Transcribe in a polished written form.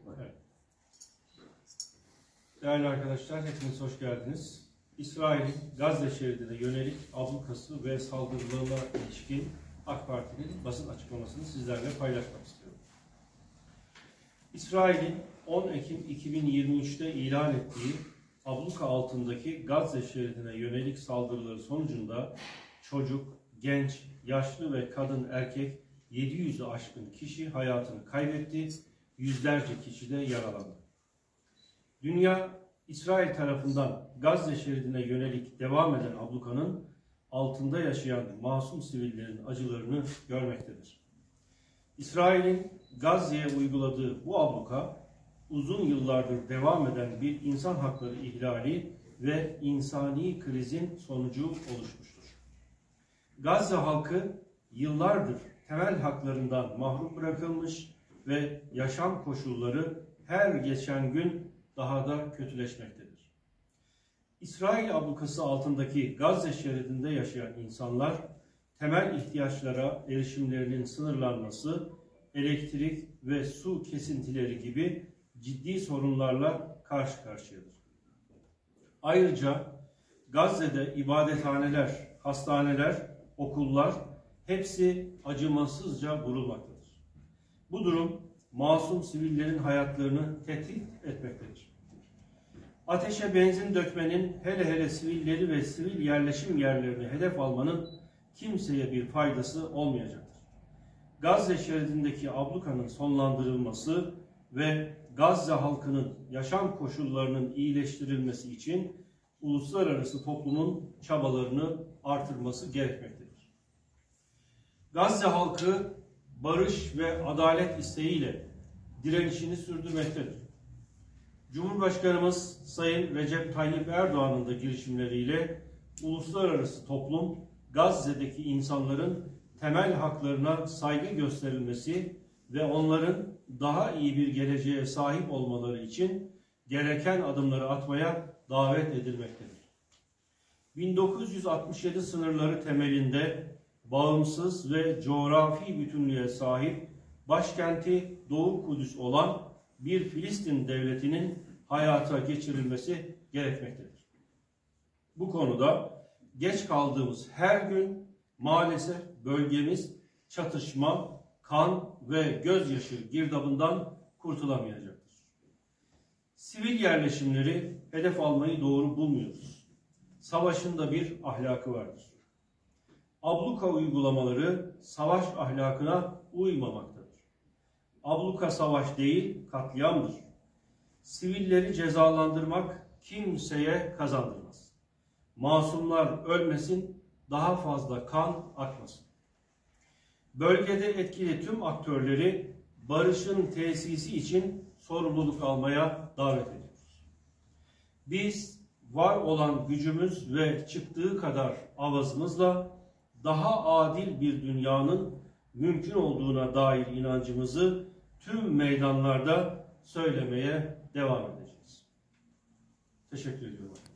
Evet. Değerli arkadaşlar, hepiniz hoş geldiniz. İsrail'in Gazze şeridine yönelik ablukası ve saldırılarına ilişkin AK Parti'nin basın açıklamasını sizlerle paylaşmak istiyorum. İsrail'in 10 Ekim 2023'te ilan ettiği abluka altındaki Gazze şeridine yönelik saldırıları sonucunda çocuk, genç, yaşlı ve kadın erkek 700'ü aşkın kişi hayatını kaybetti, yüzlerce kişi de yaralandı. Dünya, İsrail tarafından Gazze şeridine yönelik devam eden ablukanın altında yaşayan masum sivillerin acılarını görmektedir. İsrail'in Gazze'ye uyguladığı bu abluka, uzun yıllardır devam eden bir insan hakları ihlali ve insani krizin sonucu oluşmuştur. Gazze halkı yıllardır temel haklarından mahrum bırakılmış ve yaşam koşulları her geçen gün daha da kötüleşmektedir. İsrail ablukası altındaki Gazze şeridinde yaşayan insanlar temel ihtiyaçlara erişimlerinin sınırlanması, elektrik ve su kesintileri gibi ciddi sorunlarla karşı karşıyadır. Ayrıca Gazze'de ibadethaneler, hastaneler, okullar hepsi acımasızca vurulmaktadır. Bu durum masum sivillerin hayatlarını tehdit etmektedir. Ateşe benzin dökmenin, hele hele sivilleri ve sivil yerleşim yerlerini hedef almanın kimseye bir faydası olmayacaktır. Gazze şeridindeki ablukanın sonlandırılması ve Gazze halkının yaşam koşullarının iyileştirilmesi için uluslararası toplumun çabalarını artırması gerekmektedir. Gazze halkı barış ve adalet isteğiyle direnişini sürdürmektedir. Cumhurbaşkanımız Sayın Recep Tayyip Erdoğan'ın da girişimleriyle uluslararası toplum Gazze'deki insanların temel haklarına saygı gösterilmesi ve onların daha iyi bir geleceğe sahip olmaları için gereken adımları atmaya davet edilmektedir. 1967 sınırları temelinde bağımsız ve coğrafi bütünlüğe sahip başkenti Doğu Kudüs olan bir Filistin devletinin hayata geçirilmesi gerekmektedir. Bu konuda geç kaldığımız her gün maalesef bölgemiz çatışma, kan ve gözyaşı girdabından kurtulamayacaktır. Sivil yerleşimleri hedef almayı doğru bulmuyoruz. Savaşın da bir ahlakı vardır. Abluka uygulamaları savaş ahlakına uymamaktadır. Abluka savaş değil, katliamdır. Sivilleri cezalandırmak kimseye kazandırmaz. Masumlar ölmesin, daha fazla kan akmasın. Bölgede etkili tüm aktörleri barışın tesisi için sorumluluk almaya davet ediyoruz. Biz var olan gücümüz ve çıktığı kadar avazımızla daha adil bir dünyanın mümkün olduğuna dair inancımızı tüm meydanlarda söylemeye devam edeceğiz. Teşekkür ediyorum.